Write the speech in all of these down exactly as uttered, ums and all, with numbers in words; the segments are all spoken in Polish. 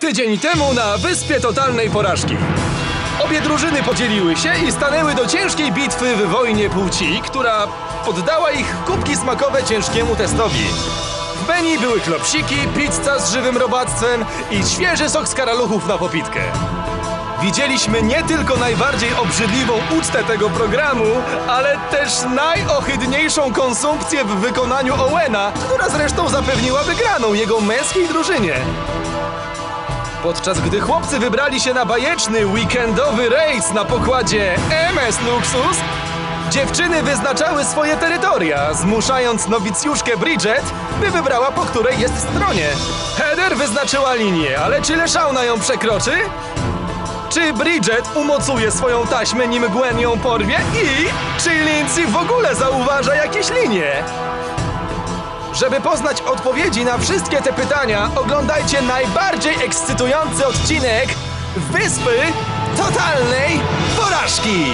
Tydzień temu na Wyspie Totalnej Porażki. Obie drużyny podzieliły się i stanęły do ciężkiej bitwy w wojnie płci, która poddała ich kubki smakowe ciężkiemu testowi. W menu były klopsiki, pizza z żywym robactwem i świeży sok z karaluchów na popitkę. Widzieliśmy nie tylko najbardziej obrzydliwą ucztę tego programu, ale też najohydniejszą konsumpcję w wykonaniu Owena, która zresztą zapewniła wygraną jego męskiej drużynie. Podczas gdy chłopcy wybrali się na bajeczny, weekendowy rejs na pokładzie M S Luxus, dziewczyny wyznaczały swoje terytoria, zmuszając nowicjuszkę Bridget, by wybrała, po której jest stronie. Heather wyznaczyła linię, ale czy Leszauna ją przekroczy? Czy Bridget umocuje swoją taśmę, nim Gwen ją porwie? I czy Lindsay w ogóle zauważa jakieś linie? Żeby poznać odpowiedzi na wszystkie te pytania, oglądajcie najbardziej ekscytujący odcinek Wyspy Totalnej Porażki!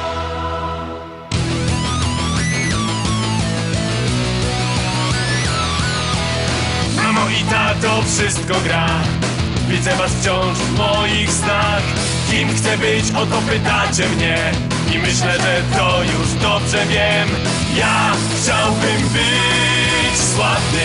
Mamo i tato, wszystko gra. Widzę was wciąż w moich snach. Kim chcę być, o to pytacie mnie. I myślę, że to już dobrze wiem. Ja chciałbym być sławny.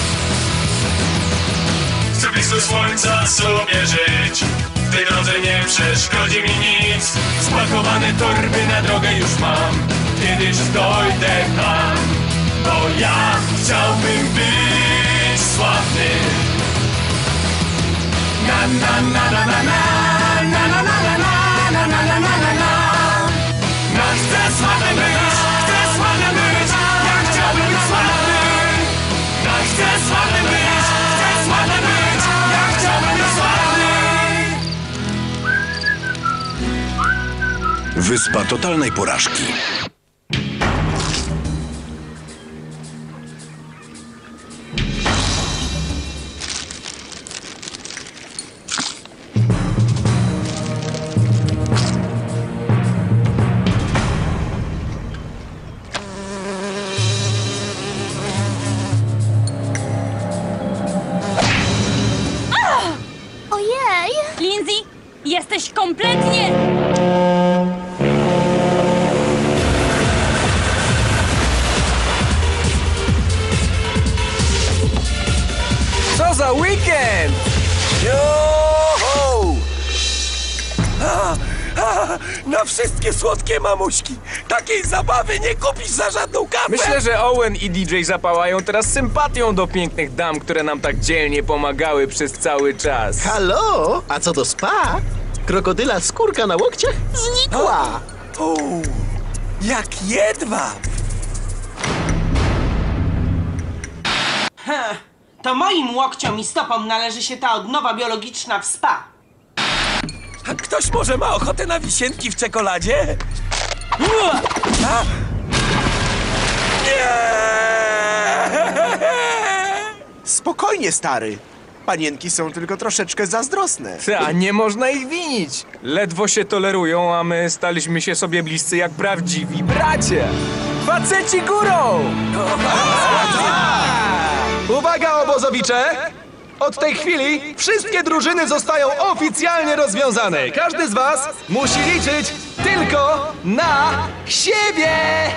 Chcę blisko słońca sobie żyć. W tej drodze nie przeszkodzi mi nic. Spakowane torby na drogę już mam. Kiedyś dojdę tam. Bo ja chciałbym być sławny. Na na na na na na na na na na na na na na na na. No chcę sławny być, chcę sławny być, ja chciałbym być sławny. No chcę sławny być, chcę sławny być, ja chciałbym być sławny. Wyspa Totalnej Porażki. Lindsay, jesteś kompletnie... Co za weekend! Joho! A, a, na wszystkie słodkie mamuśki! Takiej zabawy nie kupisz za żadną kawę! Myślę, że Owen i D J zapałają teraz sympatią do pięknych dam, które nam tak dzielnie pomagały przez cały czas. Halo? A co do spa? Krokodyla skórka na łokciach znikła! O, jak jedwab! Heh, to moim łokciom i stopom należy się ta odnowa biologiczna w spa. A ktoś może ma ochotę na wisienki w czekoladzie? Ua! A? Nie! Spokojnie, stary. Panienki są tylko troszeczkę zazdrosne. Ta, nie można ich winić. Ledwo się tolerują, a my staliśmy się sobie bliscy jak prawdziwi bracia. Faceci górą! Uwaga, obozowicze! Od tej chwili wszystkie drużyny zostają oficjalnie rozwiązane. Każdy z was musi liczyć tylko na siebie!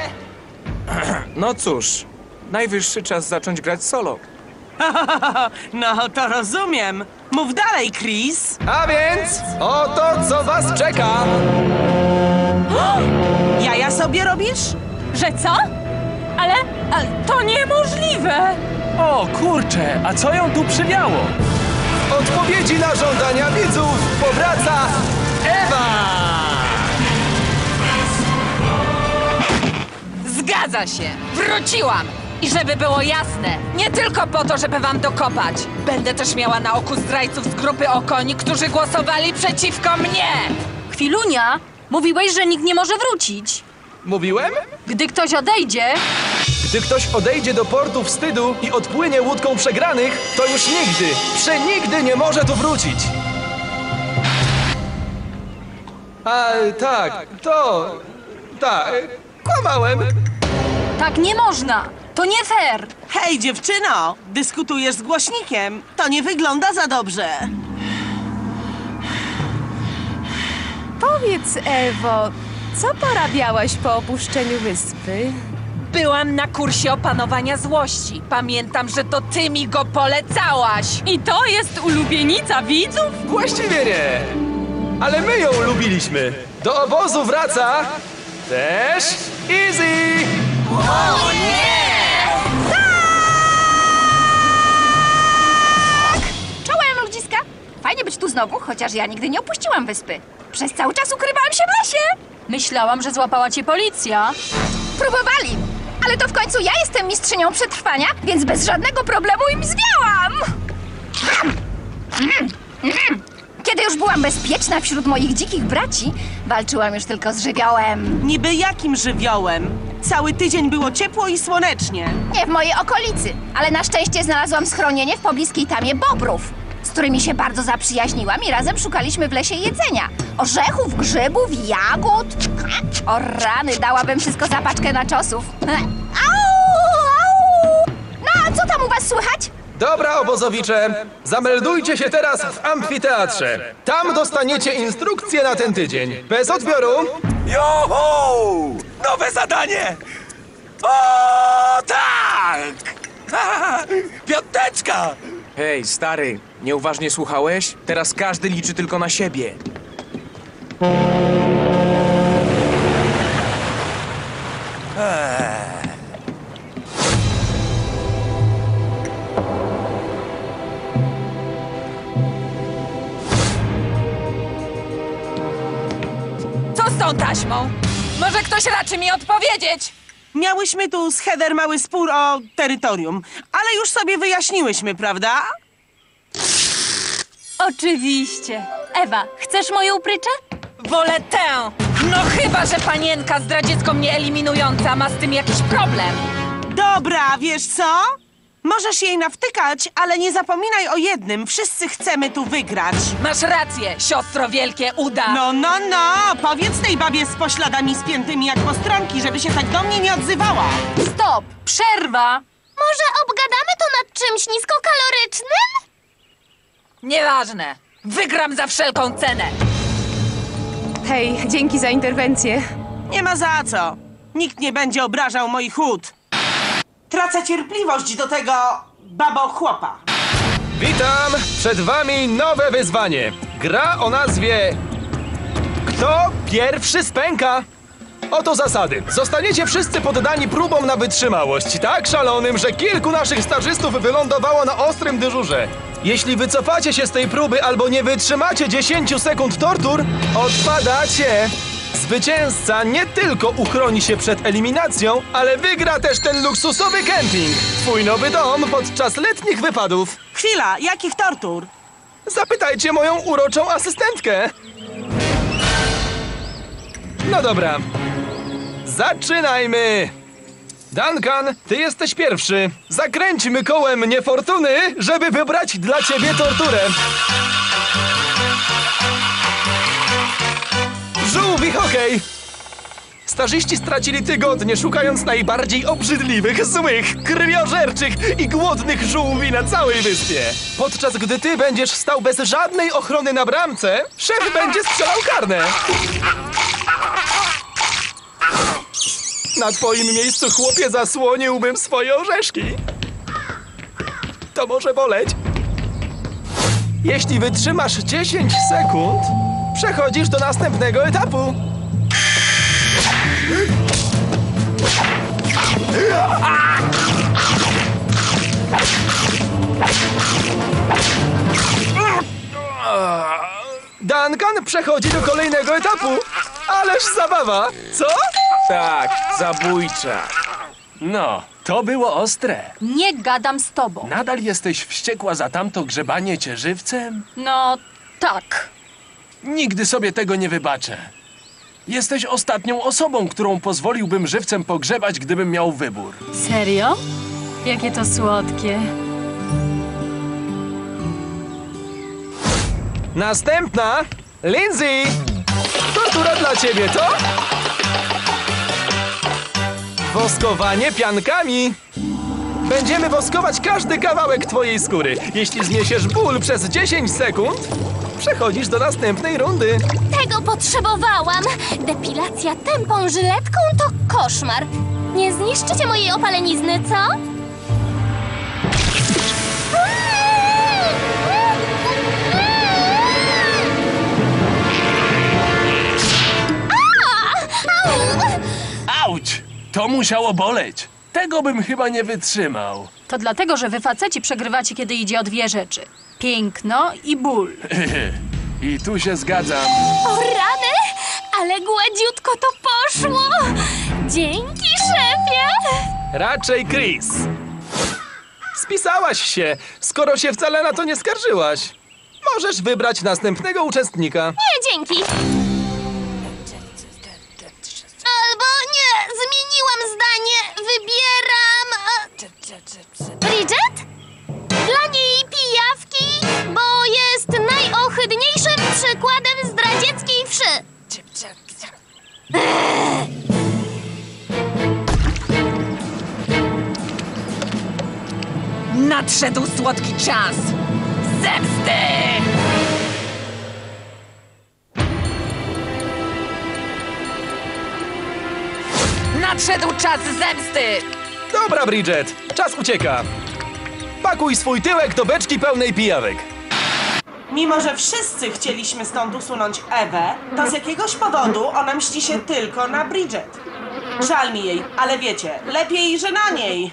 No cóż, najwyższy czas zacząć grać solo. No to rozumiem. Mów dalej, Chris. A więc oto co was czeka! Jaja sobie robisz? Że co? Ale, ale to niemożliwe! O kurczę, a co ją tu przywiało? Odpowiedzi na żądania widzów powraca Ewa! Zgadza się! Wróciłam! I żeby było jasne, nie tylko po to, żeby wam dokopać. Będę też miała na oku zdrajców z grupy Okoni, którzy głosowali przeciwko mnie! Chwilunia, mówiłeś, że nikt nie może wrócić. Mówiłem? Gdy ktoś odejdzie... Gdy ktoś odejdzie do portu wstydu i odpłynie łódką przegranych, to już nigdy, przenigdy nie może tu wrócić. A tak, to... tak, kłamałem. Tak nie można! To nie fair! Hej, dziewczyno! Dyskutujesz z głośnikiem. To nie wygląda za dobrze. Powiedz, Ewo, co porabiałaś po opuszczeniu wyspy? Byłam na kursie opanowania złości. Pamiętam, że to ty mi go polecałaś. I to jest ulubienica widzów? Właściwie nie. Ale my ją lubiliśmy. Do obozu wraca też Easy. O nie! Czołem, ludziska! Fajnie być tu znowu, chociaż ja nigdy nie opuściłam wyspy. Przez cały czas ukrywałam się w lesie. Myślałam, że złapała cię policja. Próbowali, ale to w końcu ja jestem mistrzynią przetrwania, więc bez żadnego problemu im zwiałam. Kiedy już byłam bezpieczna wśród moich dzikich braci, walczyłam już tylko z żywiołem. Niby jakim żywiołem? Cały tydzień było ciepło i słonecznie. Nie w mojej okolicy, ale na szczęście znalazłam schronienie w pobliskiej tamie bobrów, z którymi się bardzo zaprzyjaźniłam i razem szukaliśmy w lesie jedzenia. Orzechów, grzybów, jagód. O rany, dałabym wszystko za paczkę naczosów. Au, au. No, a co tam u was słychać? Dobra, obozowicze, zameldujcie się teraz w amfiteatrze. Tam dostaniecie instrukcje na ten tydzień. Bez odbioru. Joho! Nowe zadanie! O, tak! Piąteczka! Hej, stary, nieuważnie słuchałeś? Teraz każdy liczy tylko na siebie. Co z tą taśmą? Może ktoś raczy mi odpowiedzieć? Miałyśmy tu z Heather mały spór o terytorium, ale już sobie wyjaśniłyśmy, prawda? Oczywiście. Ewa, chcesz moją pryczę? Wolę tę! No chyba, że panienka zdradziecko mnie eliminująca ma z tym jakiś problem. Dobra, wiesz co? Możesz jej nawtykać, ale nie zapominaj o jednym. Wszyscy chcemy tu wygrać. Masz rację, siostro wielkie uda. No, no, no! Powiedz tej babie z pośladami spiętymi jak postronki, żeby się tak do mnie nie odzywała. Stop! Przerwa! Może obgadamy to nad czymś niskokalorycznym? Nieważne. Wygram za wszelką cenę. Hej, dzięki za interwencję. Nie ma za co. Nikt nie będzie obrażał moich ud. Tracę cierpliwość do tego babo chłopa. Witam! Przed wami nowe wyzwanie. Gra o nazwie Kto pierwszy spęka? Oto zasady. Zostaniecie wszyscy poddani próbom na wytrzymałość, tak szalonym, że kilku naszych stażystów wylądowało na ostrym dyżurze. Jeśli wycofacie się z tej próby albo nie wytrzymacie dziesięć sekund tortur, odpadacie. Zwycięzca nie tylko uchroni się przed eliminacją, ale wygra też ten luksusowy kemping. Twój nowy dom podczas letnich wypadów. Chwila, jakich tortur? Zapytajcie moją uroczą asystentkę. No dobra. Zaczynajmy. Duncan, ty jesteś pierwszy. Zakręćmy kołem niefortuny, żeby wybrać dla ciebie torturę. Żółwi hokej! Stażyści stracili tygodnie szukając najbardziej obrzydliwych, złych, krwiożerczych i głodnych żółwi na całej wyspie. Podczas gdy ty będziesz stał bez żadnej ochrony na bramce, szef będzie strzelał karne. Na twoim miejscu, chłopie, zasłoniłbym swoje orzeszki. To może boleć. Jeśli wytrzymasz dziesięć sekund, przechodzisz do następnego etapu. Duncan przechodzi do kolejnego etapu. Ależ zabawa, co? Tak, zabójcza. No, to było ostre. Nie gadam z tobą. Nadal jesteś wściekła za tamto grzebanie cię żywcem? No, tak. Nigdy sobie tego nie wybaczę. Jesteś ostatnią osobą, którą pozwoliłbym żywcem pogrzebać, gdybym miał wybór. Serio? Jakie to słodkie. Następna, Lindsay! Tortura dla ciebie, to? Woskowanie piankami. Będziemy woskować każdy kawałek twojej skóry. Jeśli zniesiesz ból przez dziesięć sekund, przechodzisz do następnej rundy. Tego potrzebowałam! Depilacja tępą żyletką to koszmar. Nie zniszczycie mojej opalenizny, co? Auć! To musiało boleć. Tego bym chyba nie wytrzymał. To dlatego, że wy faceci przegrywacie, kiedy idzie o dwie rzeczy. Piękno i ból. I tu się zgadzam. O rany! Ale gładziutko to poszło! Dzięki, szefie! Raczej Chris. Spisałaś się, skoro się wcale na to nie skarżyłaś. Możesz wybrać następnego uczestnika. Nie, dzięki! Albo nie, zmieniłam zdanie. Wybieram... e, Bridget? Dla niej pijawki, bo jest najohydniejszym przykładem zdradzieckiej wszy. Nadszedł słodki czas zemsty! Nadszedł czas zemsty! Dobra, Bridget, czas ucieka. Pakuj swój tyłek do beczki pełnej pijawek. Mimo że wszyscy chcieliśmy stąd usunąć Ewę, to z jakiegoś powodu ona mści się tylko na Bridget. Żal mi jej, ale wiecie, lepiej, że na niej.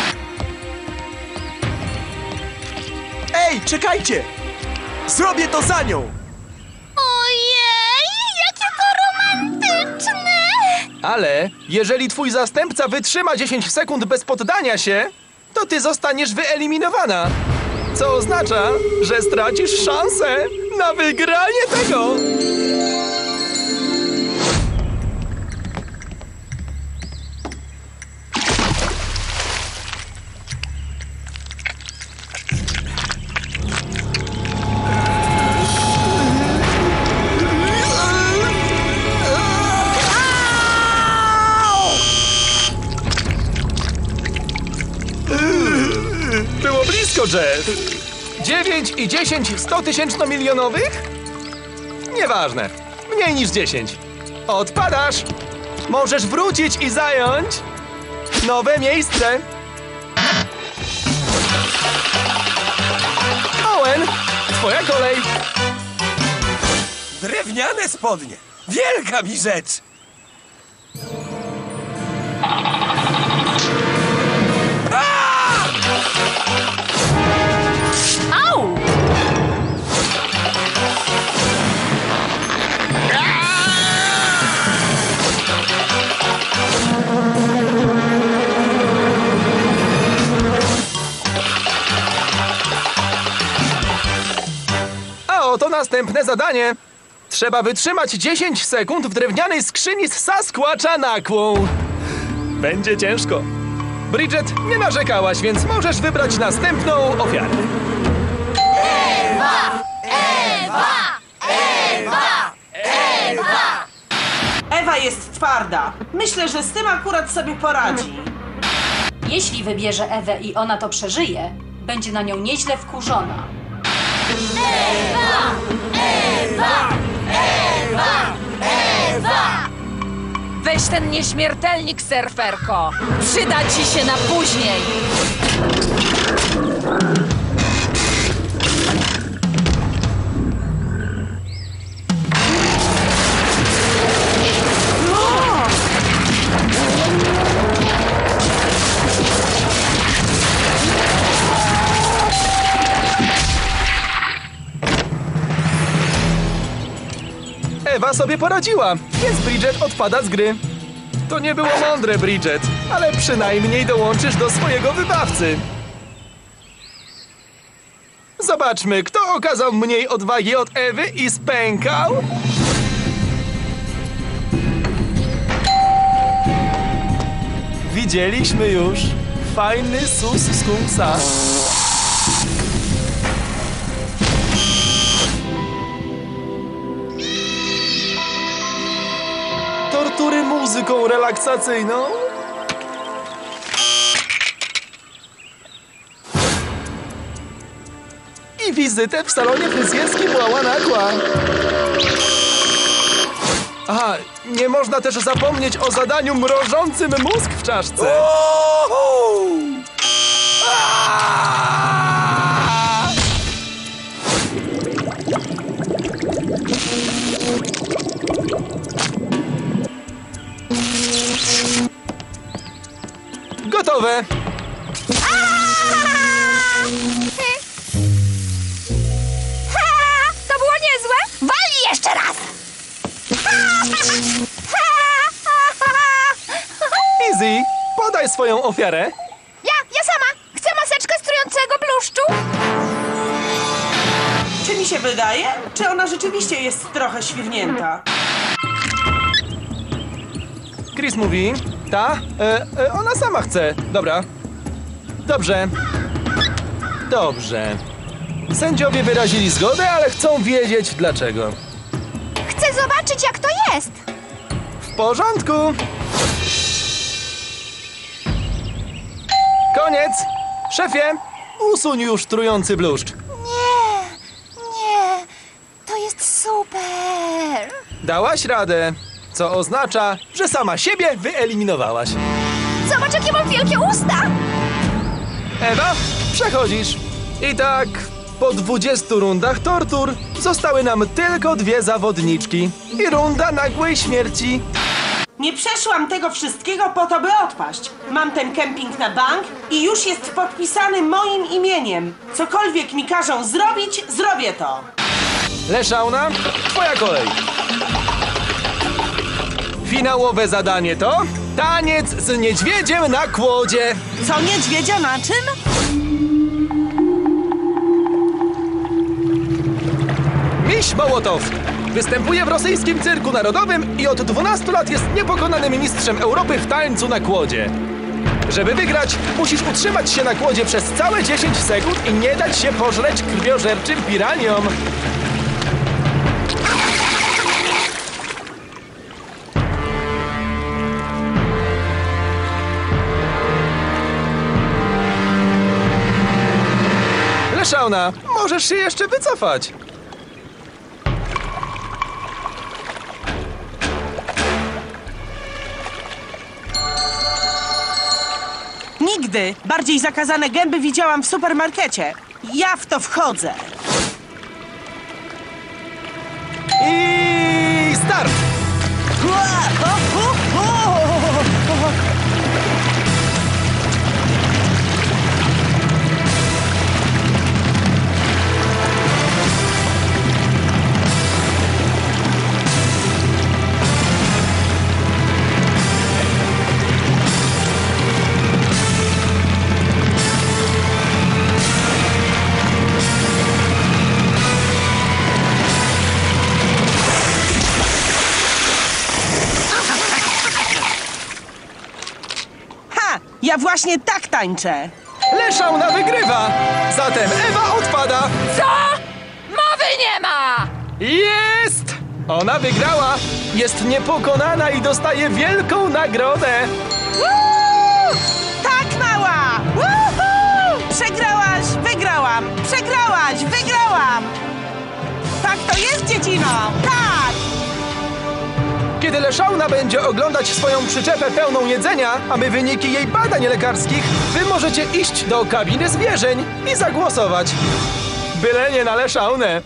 Ej, czekajcie! Zrobię to za nią! Ojej, jakie to romantyczne! Ale jeżeli twój zastępca wytrzyma dziesięć sekund bez poddania się, to ty zostaniesz wyeliminowana. Co oznacza, że stracisz szansę na wygranie tego. Było blisko, Jeff. dziewięć i dziesięć stotysięcznomilionowych? Nieważne. Mniej niż dziesięć. Odpadasz. Możesz wrócić i zająć nowe miejsce. Owen, twoja kolej. Drewniane spodnie. Wielka mi rzecz. Au! A oto następne zadanie. Trzeba wytrzymać dziesięć sekund w drewnianej skrzyni z Sasquatcha nakłą. Będzie ciężko. Bridget, nie narzekałaś, więc możesz wybrać następną ofiarę. Ewa! Ewa! Ewa! Ewa! Ewa jest twarda. Myślę, że z tym akurat sobie poradzi. Jeśli wybierze Ewę i ona to przeżyje, będzie na nią nieźle wkurzona. Ewa! Ewa! Ewa! Ewa! Weź ten nieśmiertelnik, surferko! Przyda ci się na później! Ewa sobie poradziła, więc Bridget odpada z gry. To nie było mądre, Bridget, ale przynajmniej dołączysz do swojego wybawcy. Zobaczmy, kto okazał mniej odwagi od Ewy i spękał. Widzieliśmy już fajny sus skunksa. Tortury muzyką relaksacyjną? wizytę w salonie fryzjerskim Łała-Nakła. Aha, nie można też zapomnieć o zadaniu mrożącym mózg w czaszce. Gotowe! Ha! To było niezłe! Walnij jeszcze raz! Easy, podaj swoją ofiarę. Ja, ja sama! Chcę maseczkę z trującego bluszczu! Czy mi się wydaje? Czy ona rzeczywiście jest trochę świrnięta? Chris mówi, ta? E, e, ona sama chce. Dobra. Dobrze. Dobrze. Sędziowie wyrazili zgodę, ale chcą wiedzieć dlaczego. Chcę zobaczyć, jak to jest! W porządku. Koniec. Szefie, usuń już trujący bluszcz. Nie, nie, to jest super! Dałaś radę, co oznacza, że sama siebie wyeliminowałaś. Zobacz, jakie mam wielkie usta! Ewa, przechodzisz. I tak, po dwudziestu rundach tortur zostały nam tylko dwie zawodniczki. I runda nagłej śmierci. Nie przeszłam tego wszystkiego po to, by odpaść. Mam ten kemping na bank i już jest podpisany moim imieniem. Cokolwiek mi każą zrobić, zrobię to. Leszauna, twoja kolej. Finałowe zadanie to taniec z niedźwiedziem na kłodzie. Co niedźwiedzia na czym? Miś Mołotow występuje w rosyjskim cyrku narodowym i od dwunastu lat jest niepokonanym mistrzem Europy w tańcu na kłodzie. Żeby wygrać, musisz utrzymać się na kłodzie przez całe dziesięć sekund i nie dać się pożreć krwiożerczym piraniom. Leszauna, możesz się jeszcze wycofać. Nigdy bardziej zakazane gęby widziałam w supermarkecie. Ja w to wchodzę. I start! Ja właśnie tak tańczę. Leszauna wygrywa! Zatem Ewa odpada! Co? Mowy nie ma! Jest! Ona wygrała! Jest niepokonana i dostaje wielką nagrodę! Woo! Tak, mała! Woohoo! Przegrałaś, wygrałam! Przegrałaś, wygrałam! Tak to jest, dziecino! Tak! Kiedy Leszauna będzie oglądać swoją przyczepę pełną jedzenia, a my wyniki jej badań lekarskich, wy możecie iść do kabiny zwierzeń i zagłosować. Byle nie na Leszaunę.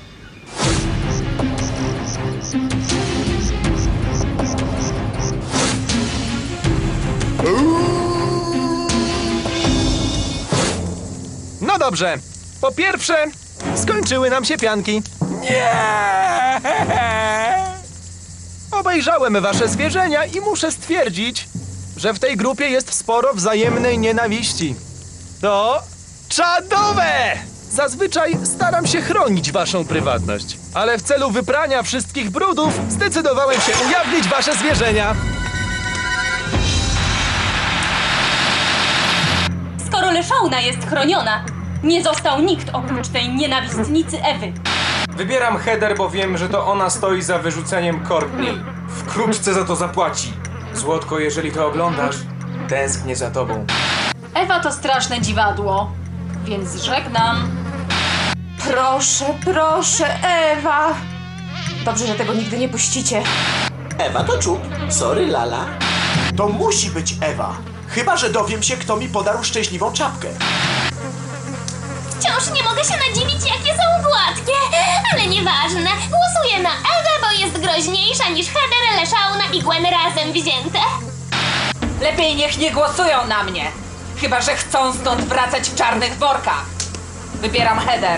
No dobrze. Po pierwsze, skończyły nam się pianki. Nie! Obejrzałem wasze zwierzenia i muszę stwierdzić, że w tej grupie jest sporo wzajemnej nienawiści. To czadowe! Zazwyczaj staram się chronić waszą prywatność, ale w celu wyprania wszystkich brudów zdecydowałem się ujawnić wasze zwierzenia. Skoro Leszauna jest chroniona, nie został nikt oprócz tej nienawistnicy Ewy. Wybieram Heather, bo wiem, że to ona stoi za wyrzuceniem Courtney. Wkrótce za to zapłaci. Złotko, jeżeli to oglądasz, tęsknię za tobą. Ewa to straszne dziwadło, więc żegnam. Proszę, proszę, Ewa. Dobrze, że tego nigdy nie puścicie. Ewa to czub. Sorry, Lala. To musi być Ewa. Chyba że dowiem się, kto mi podarł szczęśliwą czapkę. Wciąż nie mogę się nadziwić, jakie są gładkie. Ale nieważne. Głosuję na Ewę, bo jest groźniejsza niż Heather, Leszauna i Gwen razem wzięte. Lepiej niech nie głosują na mnie. Chyba że chcą stąd wracać w czarnych workach. Wybieram Heather.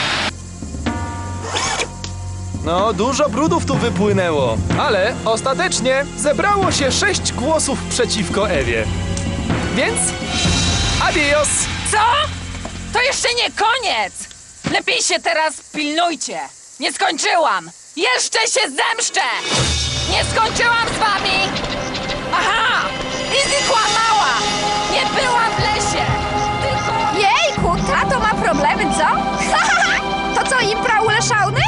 No, dużo brudów tu wypłynęło, ale ostatecznie zebrało się sześć głosów przeciwko Ewie. Więc adios! Co? To jeszcze nie koniec! Lepiej się teraz pilnujcie! Nie skończyłam! Jeszcze się zemszczę! Nie skończyłam z wami! Aha! Izzy kłamała! Nie byłam w lesie! Tylko... Jejku, tato ma problemy, co? To co, impra u Leszauny?